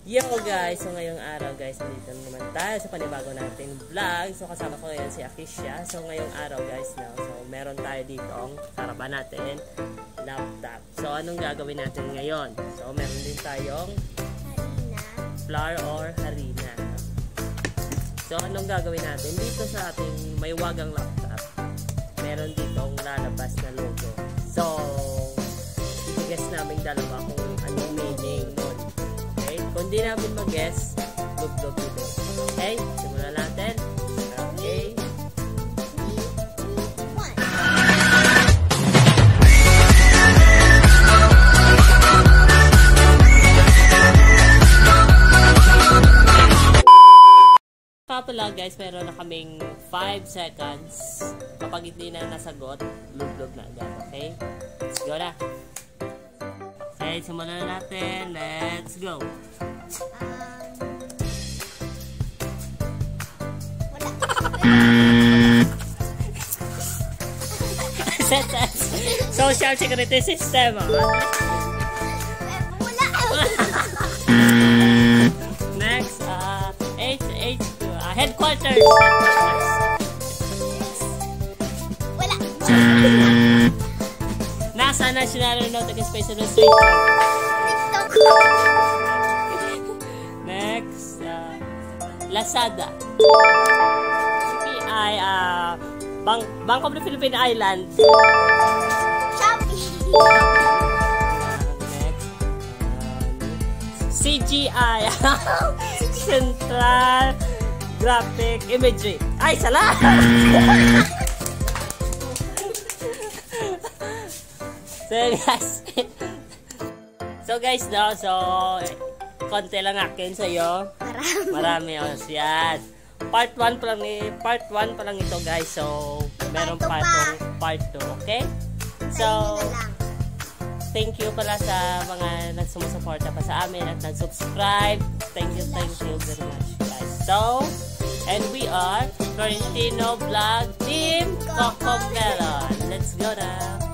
Yo guys! So ngayong araw guys, nandito naman tayo sa panibago nating vlog. So kasama ko ngayon si Akisha. So ngayong araw guys, so meron tayo dito ang harapan natin, laptop. So anong gagawin natin ngayon? So meron din tayong harina, flour or harina. So anong gagawin natin? Dito sa ating may wagang laptop, meron ditong lalabas na logo. So i-guess namin dalawa kung anong meaning nun. Kung di namin mag-guess, log-log dito. Okay? Simulan natin. Okay. Pala guys, meron na kaming 5 seconds. Kapag hindi na nasagot, log-log na agad. Okay? Let's go na. Okay, simulan na natin. Let's go. Social security system. Next, headquarters. Wala. NASA National Aeronautical Space Administration. Next, Lazada. CPI, Bank of the Philippine Islands. Shopee. Next, CGI. Central Graphic Imagery. Ay, salah! So guys, no, so konti lang akin sa iyo. Marami oh, yan. Part 1 pa lang ito guys. So meron part 2, okay? So thank you pala sa mga nagsumusuporta pa sa amin at nag-subscribe. Thank you very much guys. So, and we are Florentino Vlog Team Coco Melon. Let's go na.